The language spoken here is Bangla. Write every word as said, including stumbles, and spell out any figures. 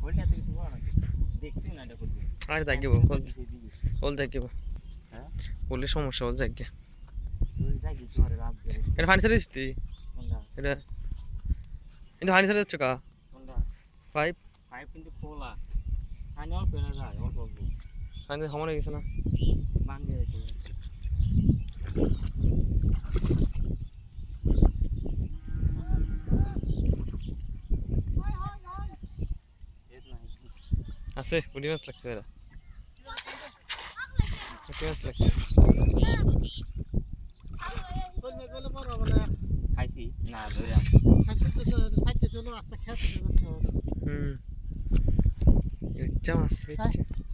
ওইটা তো কিছু বড় না দেখছি না এটা করতে আর যাইব ওল যাইব হ্যাঁ বলে সমস্যা ওল যাইব তুই যাই কিছু আরে রাত ধরে এটা পানি ছেড়ে দিছি কোনটা এটা কিন্তু পানি ছেড়ে দিচ্ছ কা কোনটা পাইপ পাইপ কিন্তু খোলা পানি অল্প না যায় অল্প অল্প পানি সমান হয়ে গেছে না বান দিয়ে রেখে আছে পুরি মাছ লাগছে এরা পুরি মাছ লাগছে খাইছি না ধরে খাইছি তো সাইতে চলো আস্তে খেতে হুম ইচ্ছা মাছ ইচ্ছা